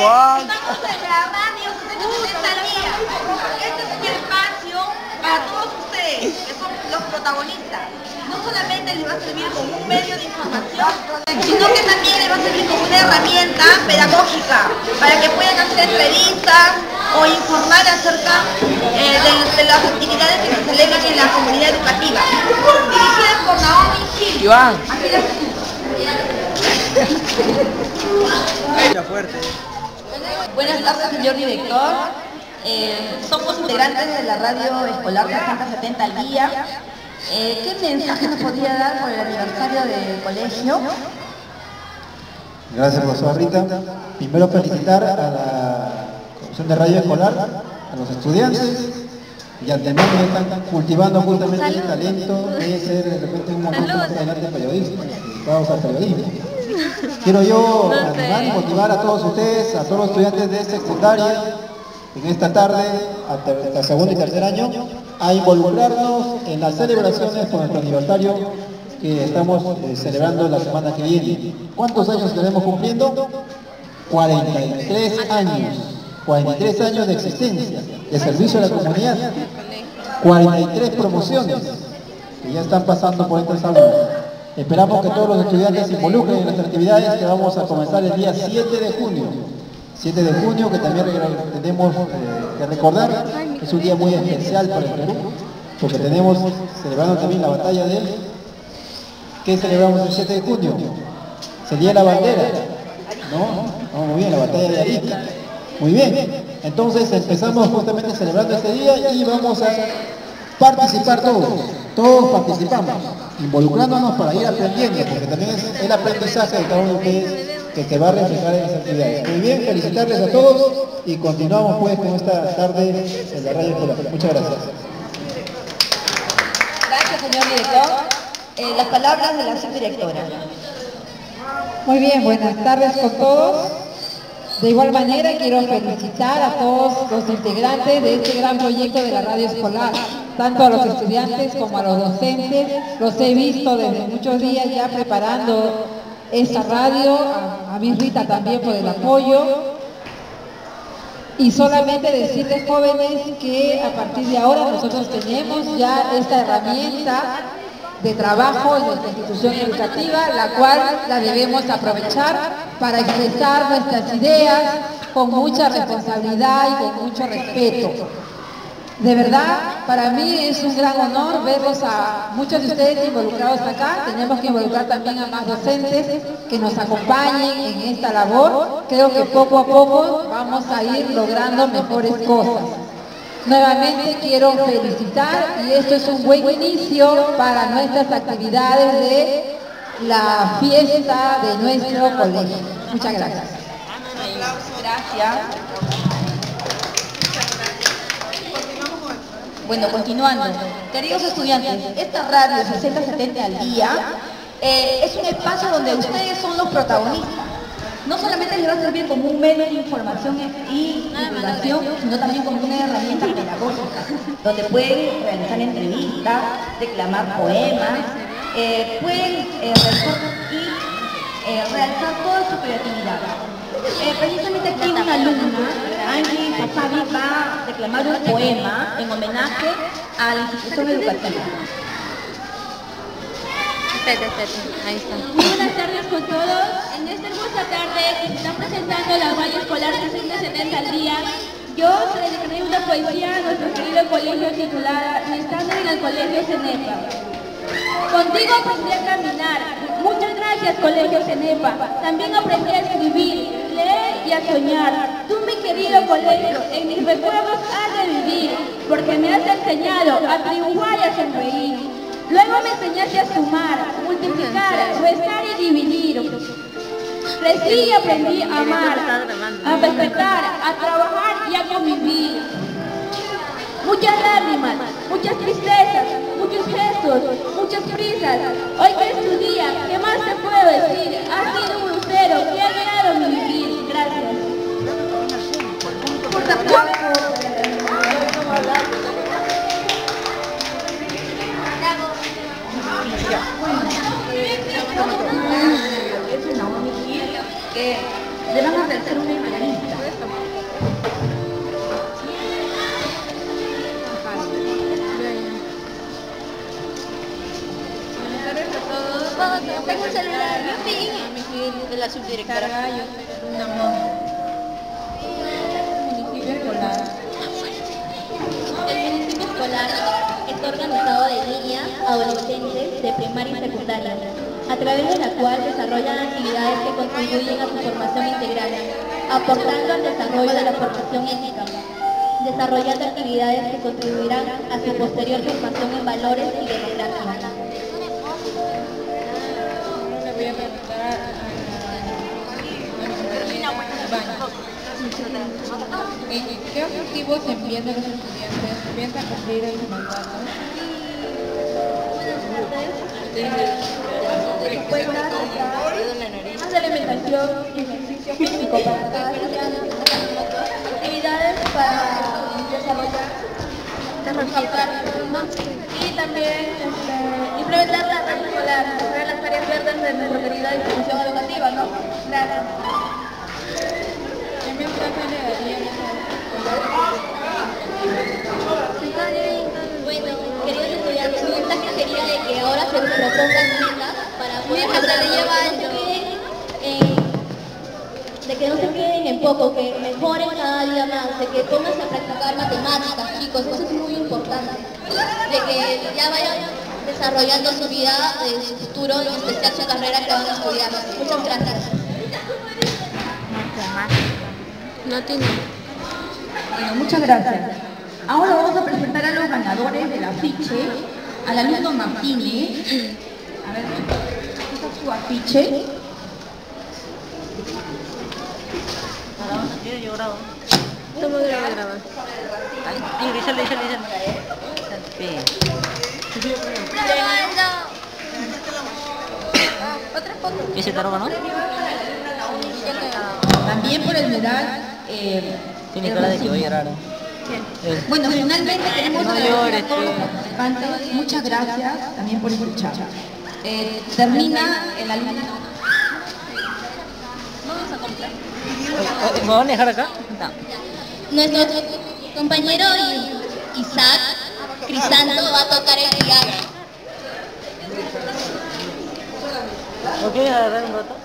Estamos en la radio 60 al día. Este es un espacio para todos ustedes, que son los protagonistas. No solamente les va a servir como un medio de información, sino que también les va a servir como una herramienta pedagógica para que puedan hacer entrevistas o informar acerca de las actividades que se celebran en la comunidad educativa. Dirigidas por Naomi Gil. Iván. Fuerte. Buenas tardes, señor director. Somos integrantes de la radio escolar 370 al día. ¿Qué mensaje nos podría dar por el aniversario del colegio? Gracias, profesora Rita. Primero felicitar a la Comisión de Radio Escolar, a los estudiantes, y al tema que están cultivando justamente el talento de ser de repente un momento más adelante periodistas, dedicados al periodismo. Quiero yo animar y motivar a todos ustedes, a todos los estudiantes de secundaria, en esta tarde, hasta segundo y tercer año, a involucrarnos en las celebraciones por nuestro aniversario que estamos celebrando la semana que viene. ¿Cuántos años estaremos cumpliendo? 43 años. 43 años de existencia, de servicio a la comunidad. 43 promociones que ya están pasando por estas aulas. Esperamos que todos los estudiantes se involucren en nuestras actividades que vamos a comenzar el día 7 de junio. 7 de junio, que también tenemos que recordar, es un día muy especial para el Perú, porque tenemos celebrando también la batalla de... ¿Qué celebramos el 7 de junio? Sería la bandera, ¿no? Muy bien, la batalla de Arica. Muy bien, entonces empezamos justamente celebrando este día y vamos a participar todos participamos, involucrándonos para ir aprendiendo, porque también es el aprendizaje de cada uno de ustedes que se va a reflejar en las actividades. Muy bien, felicitarles a todos y continuamos pues con esta tarde en la radio escolar. Muchas gracias. Gracias, señor director. Las palabras de la subdirectora. Muy bien, buenas tardes con todos. De igual manera quiero felicitar a todos los integrantes de este gran proyecto de la radio escolar, tanto a los estudiantes como a los docentes. Los he visto desde muchos días ya preparando esta radio, a mi Rita también por el apoyo. Y solamente decirles, jóvenes, que a partir de ahora nosotros tenemos ya esta herramienta de trabajo en nuestra institución educativa, la cual la debemos aprovechar para expresar nuestras ideas con mucha responsabilidad y con mucho respeto. De verdad, para mí es un gran honor verlos a muchos de ustedes involucrados acá. Tenemos que involucrar también a más docentes que nos acompañen en esta labor. Creo que poco a poco vamos a ir logrando mejores cosas. Nuevamente quiero felicitar, y esto es un buen inicio para nuestras actividades de la fiesta de nuestro colegio. Muchas gracias. Gracias. Bueno, continuando. Queridos estudiantes, esta radio 6070 al día es un espacio donde ustedes son los protagonistas. No solamente les va a servir como un medio de información y divulgación, sino también como una herramienta pedagógica, donde pueden realizar entrevistas, declamar poemas, pueden realizar toda su creatividad. Precisamente aquí una alumna, Angie Pasavi, va a declamar un poema en homenaje a la institución educativa. Ahí está. Muy buenas tardes con todos. En esta hermosa tarde que se está presentando la radio escolar 370 al día, yo se dedicaré una poesía a nuestro querido colegio titulada Estando en el Colegio Cenepa. Contigo aprendí a caminar. Muchas gracias, Colegio Cenepa. También aprendí a escribir, leer y a soñar. Tú, mi querido colegio, en mis recuerdos has de vivir, porque me has enseñado a triunfar y a sonreír. Luego me enseñaste a sumar, multiplicar, restar y dividir. Crecí y aprendí a amar, a respetar, a trabajar y a convivir. Muchas lágrimas, muchas tristezas, muchos gestos, muchas prisas. Hoy que es tu día, ¿qué más te puedo decir? Has sido un lucero que ha guiado mi vivir. Gracias. Es una ONG que le van a realizar una entrevista. Sí, de la subdirectora. Municipio escolar. El municipio escolar está organizado de niñas, adolescentes, de primaria y secundaria, a través de la cual desarrollan actividades que contribuyen a su formación integral, aportando al desarrollo de la formación ética, desarrollando actividades que contribuirán a su posterior formación en valores y democracia. Le voy a preguntar ¿qué objetivos envían a los estudiantes? ¿Piensan cumplir el mandato? Más de alimentación y ejercicio físico para cada estudiante, actividades para desarrollar y también implementar la red escolar, hacer las tareas verdes de nuestra querida institución educativa, ¿no? Gracias. ¿Qué mensaje le darían Bueno, queridos estudiantes, mi mensaje sería de que ahora se propongan metas para poder de que no se queden en poco, que mejoren cada día más, de que pónganse a practicar matemáticas, chicos, eso es muy importante, de que ya vayan desarrollando su vida, su futuro, en especial su carrera que van a estudiar. Muchas gracias. No tiene. Bueno, muchas gracias. Ahora vamos a presentar a los ganadores del afiche, al alumno Martínez. A ver, esta es su afiche. Yo grabo. ¿Cómo grabas? Díselo. ¿Y ese taroga, no? También por el medal. Tiene cara de que va a llorar. Bueno, finalmente queremos No agradecer llores, a todos los participantes. Muchas gracias también por escuchar. Termina el alumno. Vamos a comprar. ¿Me van a dejar acá? No. Nuestro compañero Isaac Crisanto va a tocar el piano. ¿No quieres agarrar un rato?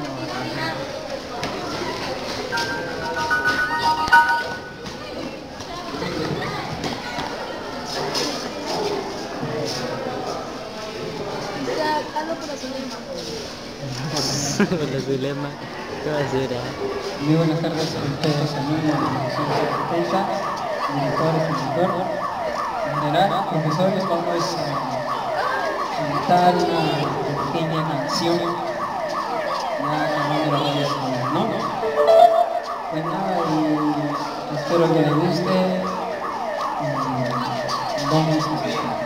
Isaac, hazlo por la Zulema. Por la Zulema. Qué basura. Muy buenas tardes a ustedes, alumnos de la Ciencia de Defensa, directores y director. En general, profesores, vamos a cantar una pequeña canción, ya llamando la radio escolar, ¿no? Pues nada, y espero que les guste. Vamos a escuchar.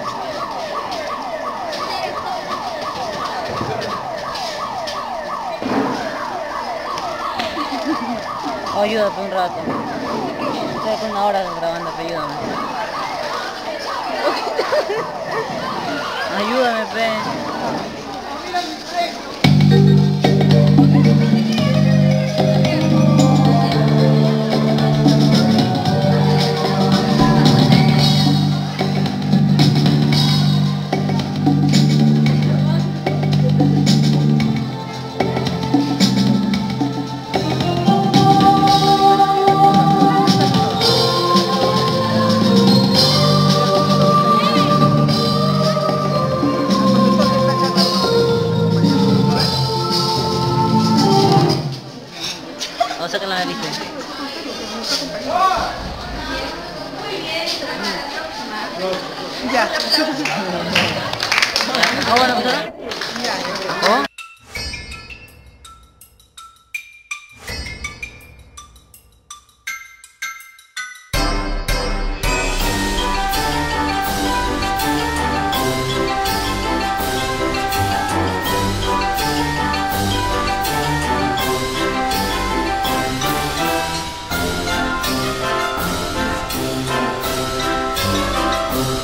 Ayúdame un rato. Estoy con una hora grabando, pero ayúdame. Ayúdame, pe. Vamos a sacar la nariz. Ya. ¿Vamos a empezar?